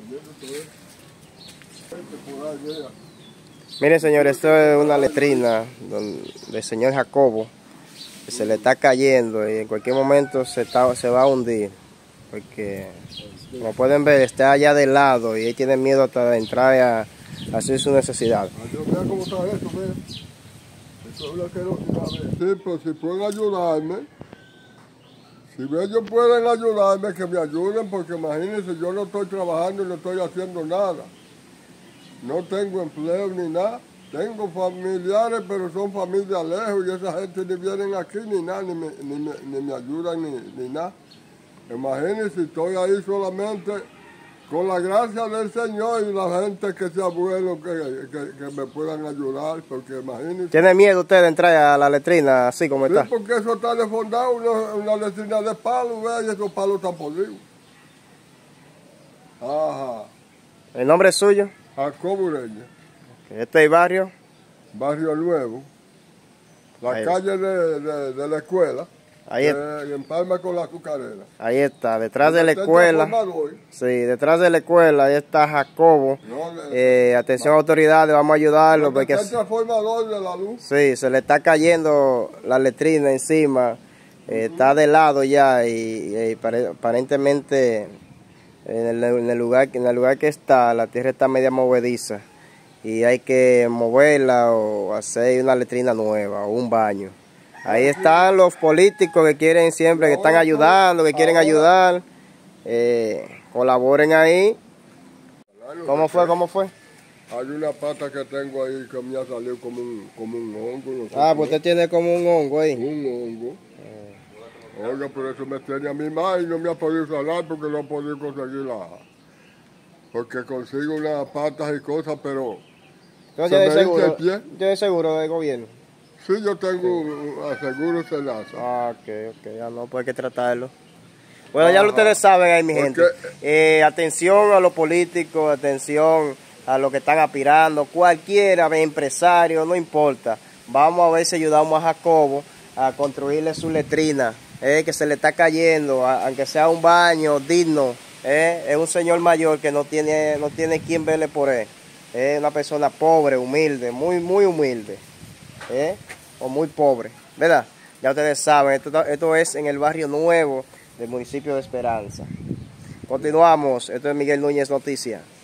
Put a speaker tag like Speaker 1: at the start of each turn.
Speaker 1: Miren, señores, esto es una letrina del señor Jacobo, que se le está cayendo y en cualquier momento se va a hundir, porque como pueden ver está allá del lado y él tiene miedo hasta de entrar a hacer su necesidad.
Speaker 2: Mira cómo está esto, ve. Esto es lo que no sabe. Sí, pues si pueden ayudarme, si ellos pueden ayudarme, que me ayuden, porque imagínense, yo no estoy trabajando y no estoy haciendo nada. No tengo empleo ni nada. Tengo familiares, pero son familias lejos y esa gente ni vienen aquí ni nada, ni me ayudan ni nada. Imagínense, estoy ahí solamente con la gracia del Señor y la gente que sea bueno que me puedan ayudar, porque imagínense.
Speaker 1: ¿Tiene miedo usted de entrar a la letrina así como está?
Speaker 2: Sí, porque eso está desfondado, una letrina de palo, ¿ve? Y esos palos están podridos. Ajá.
Speaker 1: ¿El nombre es suyo?
Speaker 2: Jacobo Ureña.
Speaker 1: Este es el barrio.
Speaker 2: Barrio Nuevo. La
Speaker 1: Ahí.
Speaker 2: calle de la escuela.
Speaker 1: Ahí
Speaker 2: en Palma con la azucarera.
Speaker 1: Ahí está, detrás de la escuela. Sí, detrás de la escuela, ahí está Jacobo. Atención autoridades, vamos a ayudarlo. Porque
Speaker 2: está el transformador de la luz.
Speaker 1: Sí, se le está cayendo la letrina encima. Está de lado ya y aparentemente en el lugar que está, la tierra está media movediza. Y hay que moverla o hacer una letrina nueva o un baño. Ahí están los políticos que quieren siempre, que están ayudando, que quieren ayudar. Colaboren ahí. ¿Cómo fue?
Speaker 2: Hay una pata que tengo ahí que me ha salido como un hongo. No sé
Speaker 1: pues usted tiene como un hongo ahí.
Speaker 2: Un hongo. Oiga, por eso me tiene a mi madre y no me ha podido salar porque no he podido conseguirla. Porque consigo unas patas y cosas, pero
Speaker 1: Entonces, ¿tiene seguro del gobierno?
Speaker 2: Sí, yo tengo seguro Senasa.
Speaker 1: Ok, ya no, pues hay que tratarlo. Bueno, ya ustedes saben ahí, mi gente. Atención a los políticos, atención a los que están aspirando, cualquiera, empresario, no importa. Vamos a ver si ayudamos a Jacobo a construirle su letrina, que se le está cayendo, aunque sea un baño digno. Es un señor mayor que no tiene quien verle por él. Es una persona pobre, humilde, muy humilde. O muy pobre, ¿verdad? Ya ustedes saben, esto es en el barrio Nuevo del municipio de Esperanza. Continuamos, esto es Miguel Núñez Noticias.